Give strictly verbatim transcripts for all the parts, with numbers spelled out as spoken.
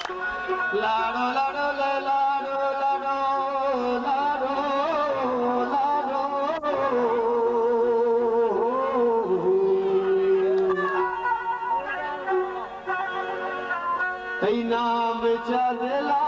लाडो लाडो ले लाडो लाडो लाडो लाडो कई नाम चला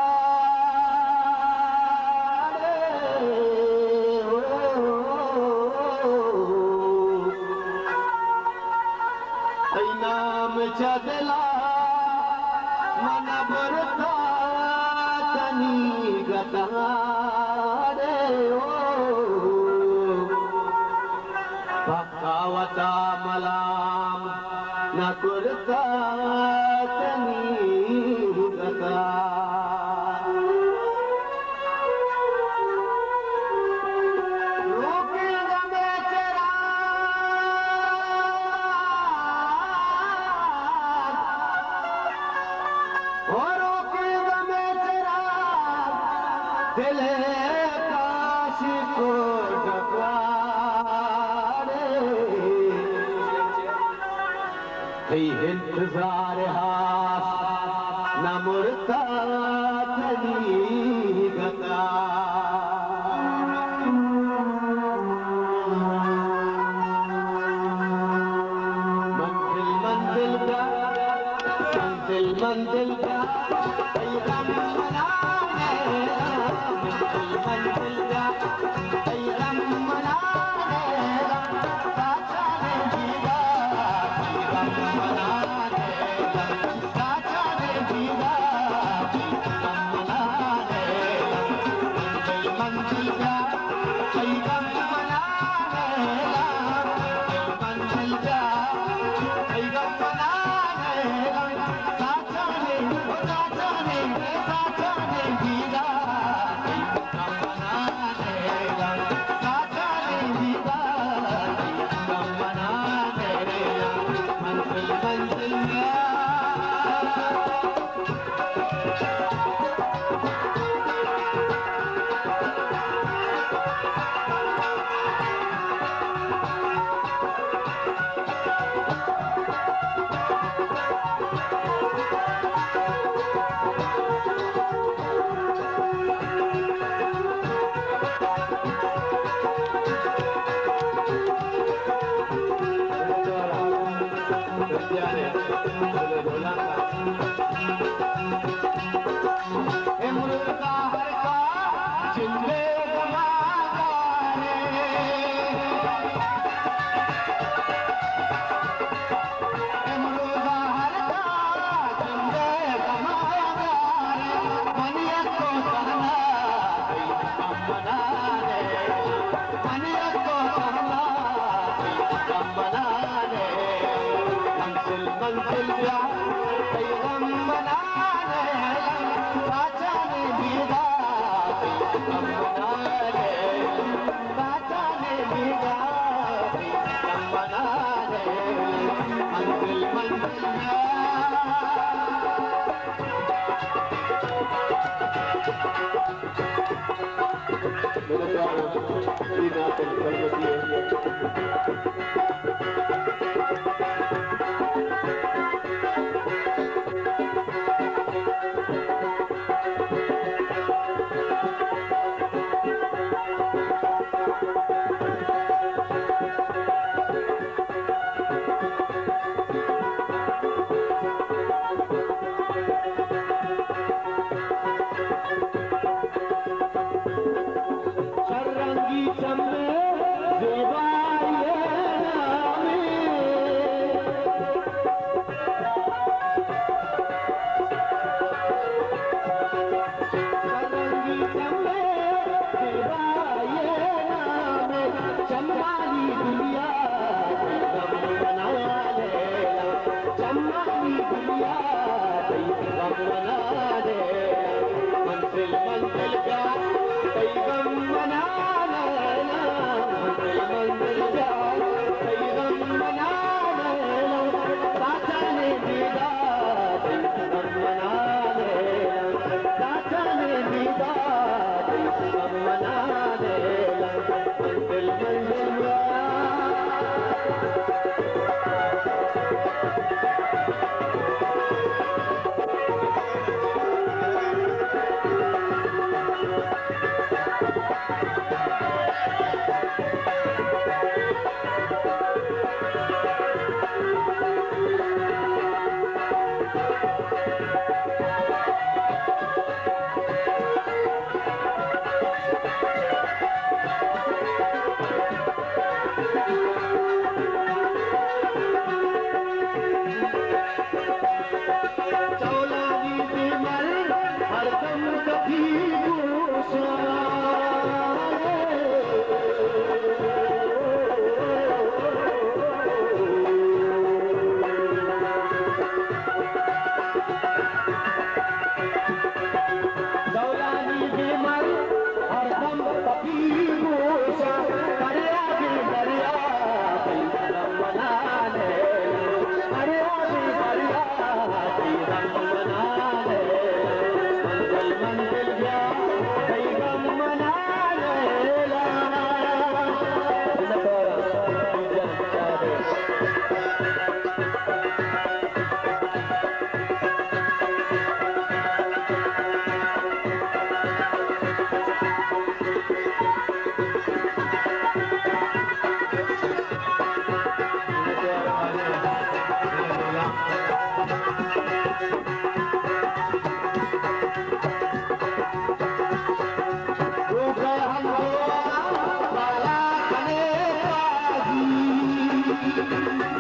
कई नाम चला मन भरता तनी गतारे ओ पक्कावता मलाम न करता तनी गता दिल काश को डकारे इंतजार हास न मुरता तनी गता मंजिल मंजिल का मंजिल मंजिल का मंजिल का रम मना साचा ने जीवा रम मना साचा ने जीवा रम मना मंजिल का रम मना मंजिल का रम मना साचा ने साचा ने साचा ने जीवा मंजिल का पैगम बना साचा ने दीदा हम बना रे साचा ने दीदा हम बना रे मंजिल मंजिल मेरे प्यारे तीन आते कलमती है शर्रंगी चंबे देवाये नहीं